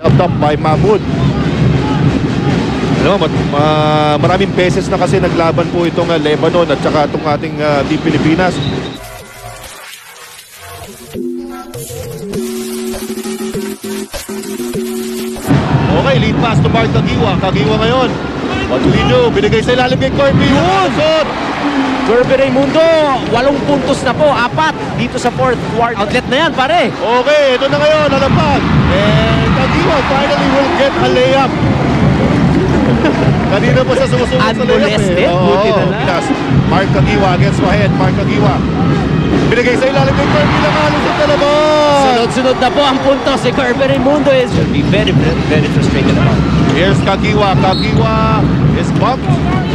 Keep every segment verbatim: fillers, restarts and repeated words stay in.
Up top by Mahmoud. Ano, mat, ma, maraming beses na kasi naglaban po itong uh, Lebanon at saka itong ating uh, Team Pilipinas. Okay, lead pass to Mark Kagiwa. Kagiwa ngayon. Patulinyo, binigay sa ilalim kay Kirby. Yun! Kirby Raimundo, walong puntos na po, apat dito sa fourth quarter. Outlet na yan, pare. Okay, ito na ngayon, alampag. And Kagiwa finally will get a layup. Kanina pa siya sumusunod sa layup Unmolested, eh. buti na lang. Pinas. Mark Kagiwa against Wahed. Mark Kagiwa. Binigay sa ilalim kay Kirby na kalusot na naman. Sunod-sunod na po ang puntos. Si Kirby Raimundo is will be very, very frustrated about. Here's Kagiwa. Kagiwa is bumped.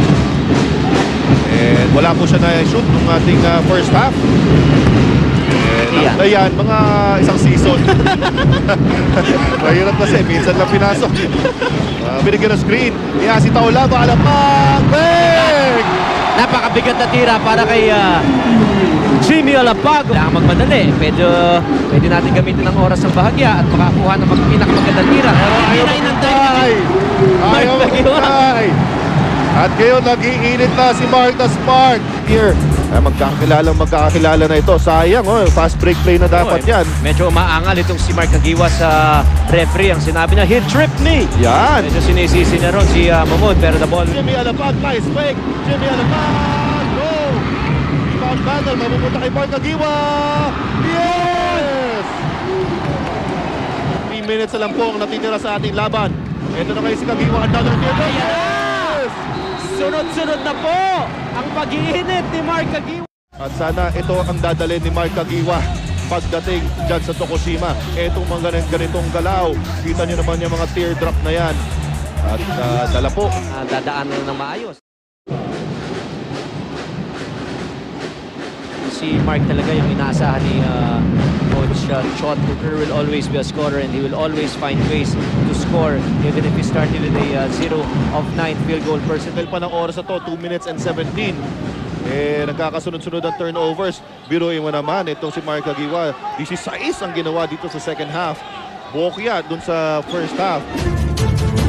And wala po siya na-shoot nung ating uh, first half. And Ayan. uh, ayan, mga isang season. Mahirap kasi, minsan lang pinasok. Uh, binigyan ng screen. Iya, si Taula, alampag! Bang! Napakabigat na tira para kay uh, Jimmy Alampag. Kailangan magmadali. Medyo pwede natin gamitin ang oras ng bahagya at makakuha ng pinakamagandang tira. Pero Ayaw magpapay! Ayaw magpapay! At ngayon, nag-iinit na si Mark the Spark. Here, ay, magkakakilalang magkakakilala na ito. Sayang, oh, fast break play na dapat oh, yan. Medyo umaangal itong si Mark Kagiwa sa referee. Ang sinabi na, he tripped me. Yan. Medyo sinisisi na ron si uh, Mahmoud, pero the ball. Jimmy Alampag, nice fake. Jimmy Alampag, go! Rebound battle, mapupunta kay Mark Kagiwa. Yes! three minutes na lang po ang natitira sa ating laban. Ito na kayo si Kagiwa, another field. Yes! Sunod-sunod na po ang pag-iinit ni Mark Kagiwa. At sana ito ang dadalhin ni Mark Kagiwa pagdating dyan sa Tokushima. Itong mga ganitong galaw. Kita nyo naman yung mga teardrop na yan. At uh, dala po. Uh, dadaanan ng maayos. Si Mark talaga yung inaasahan ni uh, Coach uh, Chot. Hooker will always be a scorer and he will always find ways to score even if he started with a uh, zero of nine field goal percentage. Pa ng oras na to, two minutes and seventeen. Eh, nagkakasunod-sunod ang turnovers. Biruin mo naman, itong si Mark Kagiwa. sixteen ang ginawa dito sa second half. Bokya dun sa first half.